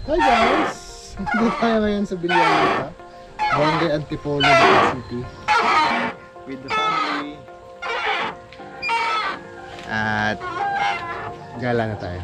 Hi guys! Hindi tayo ngayon sa Anita, Barangay Antipolo, Lipa City. With the family. At gala na tayo.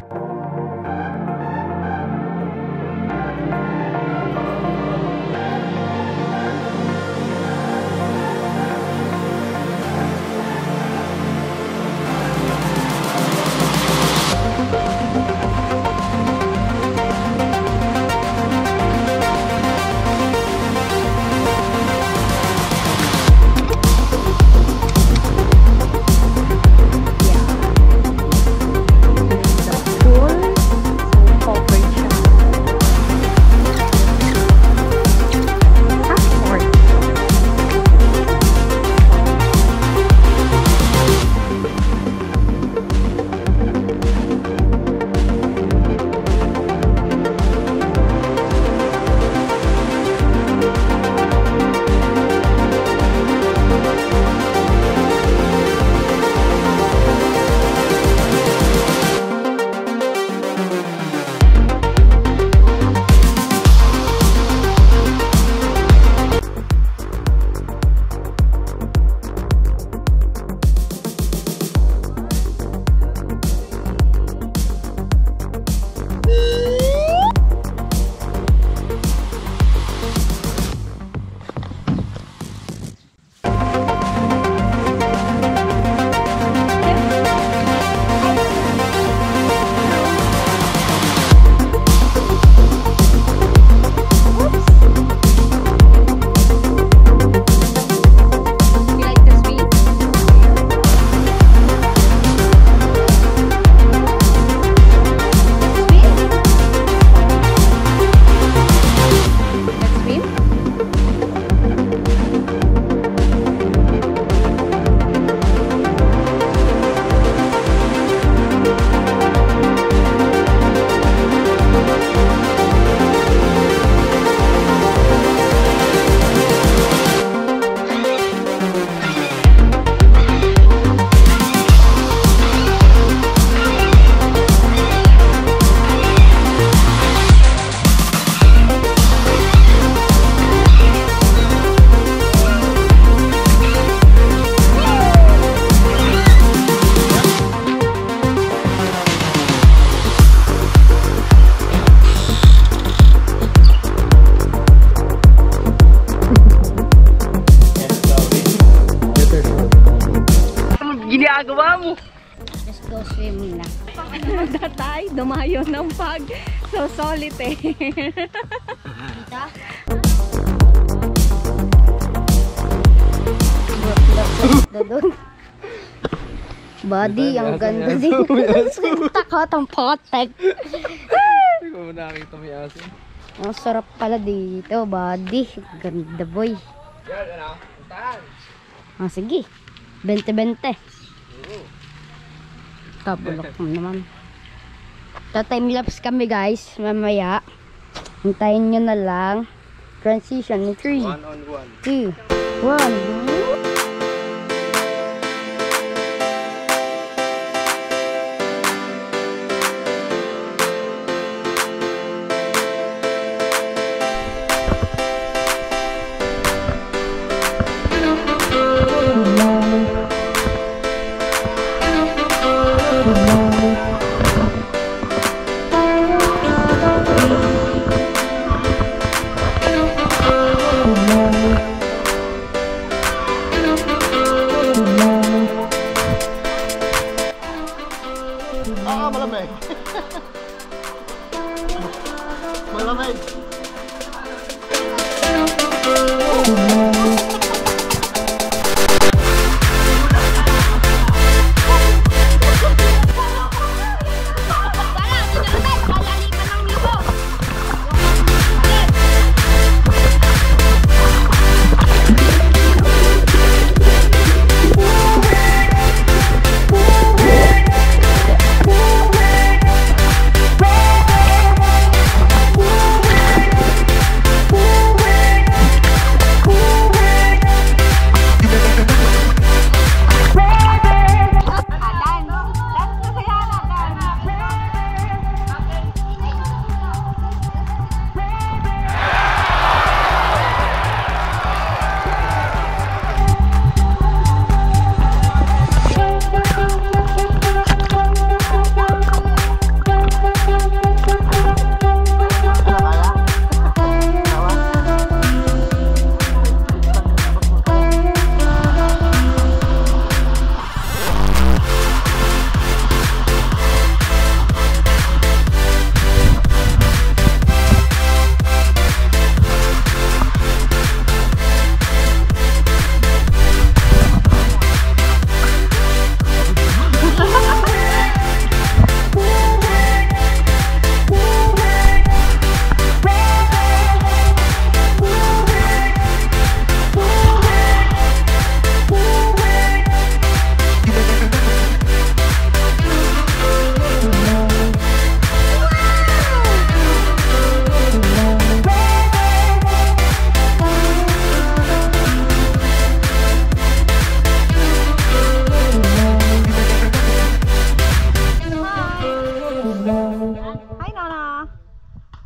Ginagawa mo? Let's go swim na. Magdatay, dumayo ng pag. So solid eh. Dito? Doon. Body, ang ganda din. Takot ang potek. Hindi ko mo nakita may aso. Ang sarap pala dito, body. Ganda boy. Ah, sige. 20-20. Kabulok mo naman. Ta-timelapse kami guys, mamaya. Hintayin nyo na lang. Transition in 3, 2, 1. Malamig. Malamig.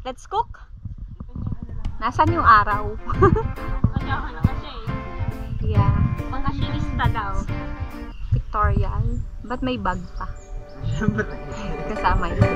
Let's cook. Nasaan yung araw? Kanya na kasi Yeah. mga silista daw. Victorial. Ba't may bag pa? Kasama yun.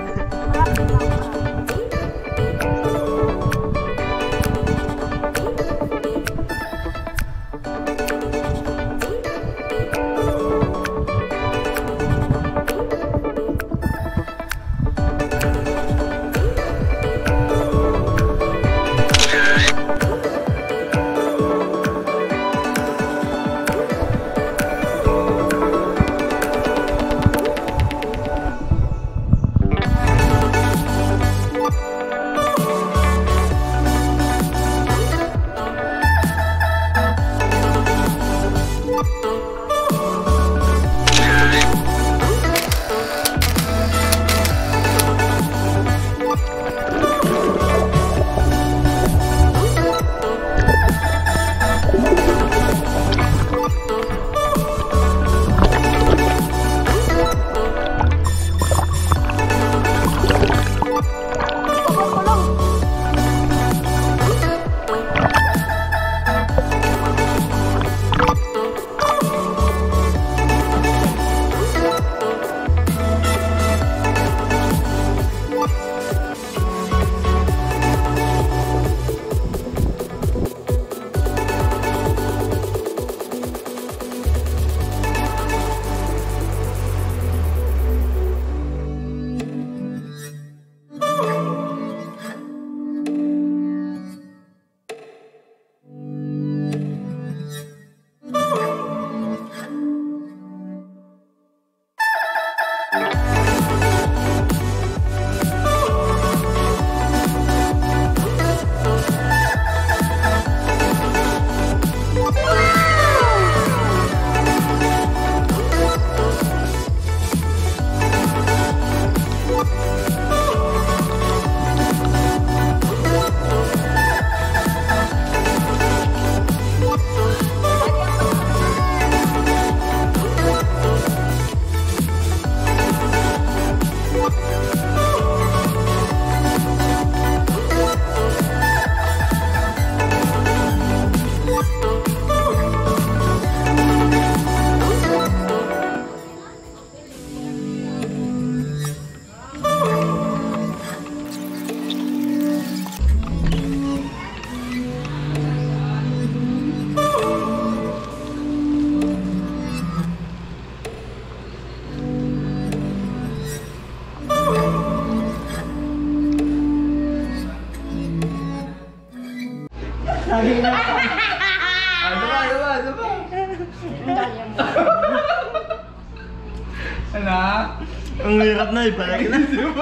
Ala? Ang hirap na, ibalik na.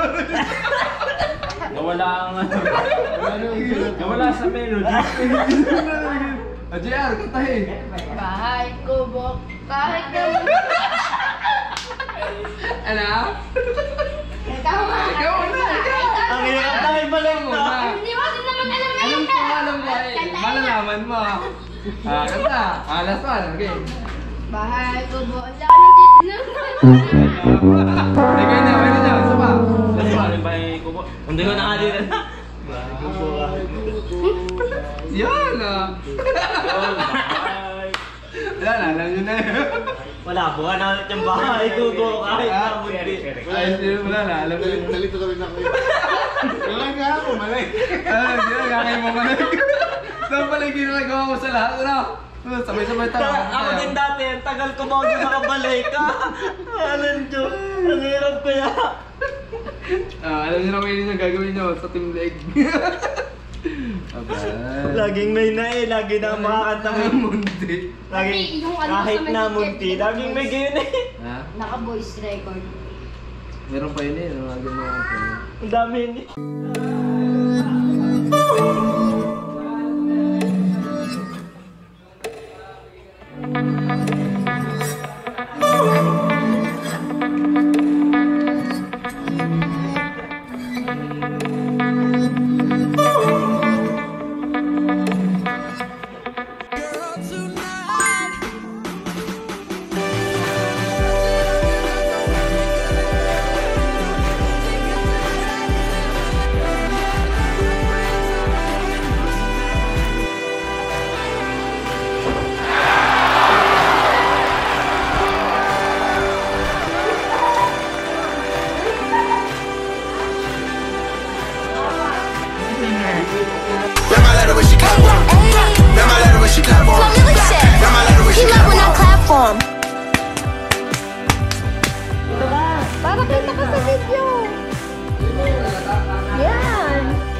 Nawala ang nawala sa melody. JR, kantahin. Bahay ko, bok. Kahit na. Ala? Ikaw nga. Ikaw na, ikaw. Ang hirap na, ibalik na. Hindi mo din naman alam na Alam ko, alam mo. Malalaman mo. Kanta. Last one, okay. Bahay ko, bok. Wala ka na dito na. Ikaw na, ikaw na. Isa pa. Last one, ba ko po? Hindi ko na dito. Yan Wala na, alam nyo na. Wala po, ano ulit yung bahay ko, kahit na mundi. Wala na, alam nyo. Nalito kami na kayo. Wala nga ako, mali. Hindi na, kakay mo manig. Saan pala yung ginagawa mo sa lahat? Ano? Sabay-sabay tayo. Ako din dati, ang tagal ko bago makabalik ka. Alam nyo, ang hirap kaya. Alam nyo na kayo yung gagawin nyo sa team leg. Laging may na eh, lagi na makakanta mo. Mundi. Laging, Yung ano kahit sa na may munti, ticket, laging may gayon eh. Ha? Naka-voice record. Meron pa yun eh. Mga gano'n. Ang dami yun eh. she clap for him. Grandma love the way she clap for him. Clap for him. Para kita ka sa video. Yan.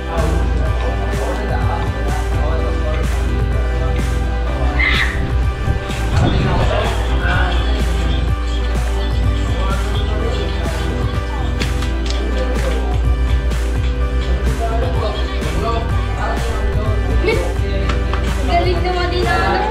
Galing naman din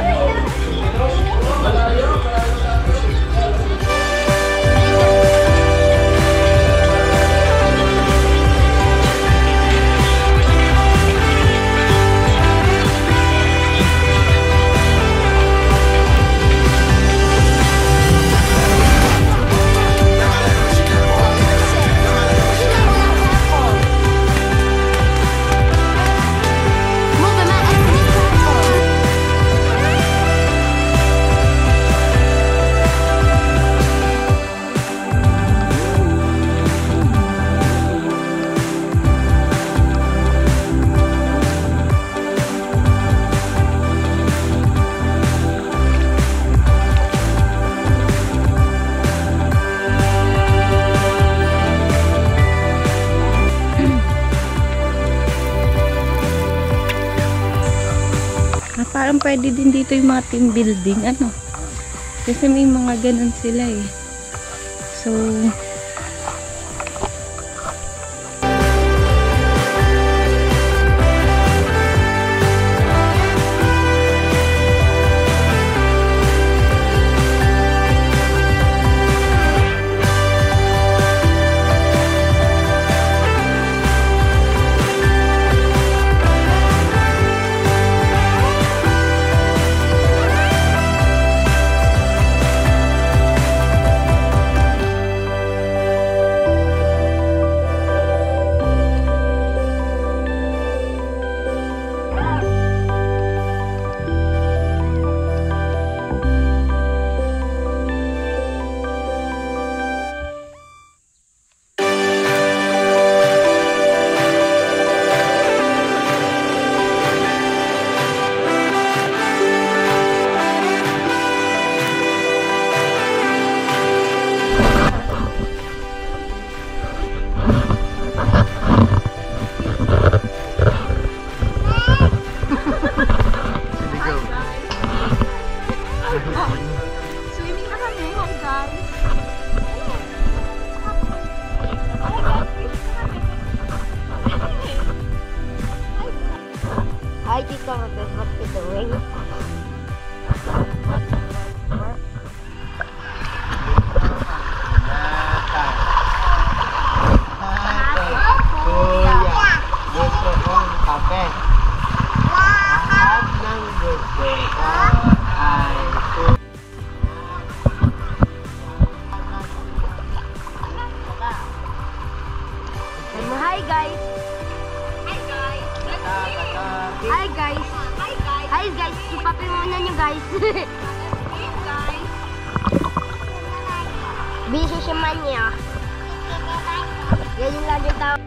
parang pwede din dito yung mga team building, ano? Kasi may mga ganun sila eh. So, Swimming na kami. Hi guys. Hi, Tito Rotes, what you doing? Gusto kong kape. Lahat ng gusto ko ay Hi guys! Hi guys! Hi guys! Hi guys! Ipapi muna nyo guys! Busy si Manya. Ganyan lagi tao.